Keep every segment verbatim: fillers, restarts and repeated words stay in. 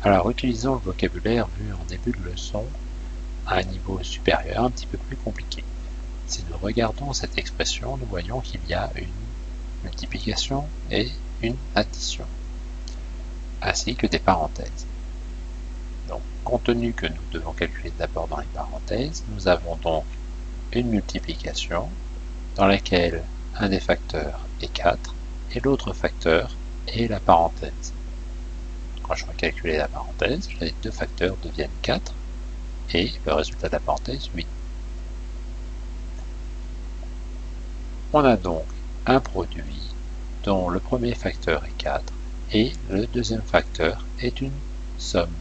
Alors, utilisons le vocabulaire vu en début de leçon à un niveau supérieur, un petit peu plus compliqué. Si nous regardons cette expression, nous voyons qu'il y a une multiplication et une addition, ainsi que des parenthèses. Donc, compte tenu que nous devons calculer d'abord dans les parenthèses, nous avons donc une multiplication dans laquelle un des facteurs est quatre et l'autre facteur est la parenthèse. Quand je vais calculer la parenthèse, les deux facteurs deviennent quatre et le résultat de la parenthèse huit. On a donc un produit dont le premier facteur est quatre et le deuxième facteur est une somme.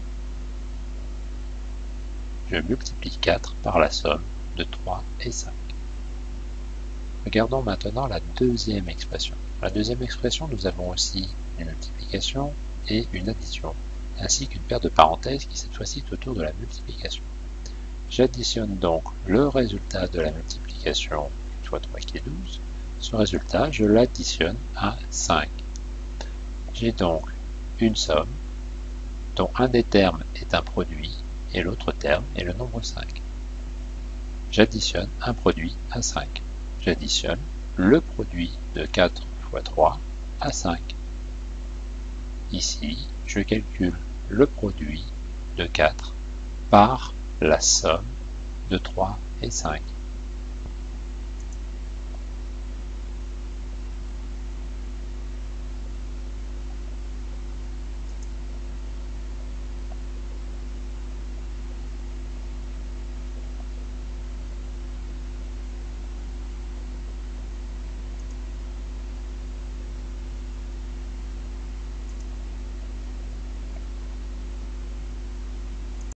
Je multiplie quatre par la somme de trois et cinq. Regardons maintenant la deuxième expression. Dans la deuxième expression, nous avons aussi une multiplication et une addition, ainsi qu'une paire de parenthèses qui cette fois-ci est autour de la multiplication. J'additionne donc le résultat de la multiplication, soit trois qui est douze. Ce résultat, je l'additionne à cinq. J'ai donc une somme dont un des termes est un produit et l'autre terme est le nombre cinq. J'additionne un produit à cinq. J'additionne le produit de quatre fois trois à cinq. Ici, je calcule le produit de quatre par la somme de trois et cinq.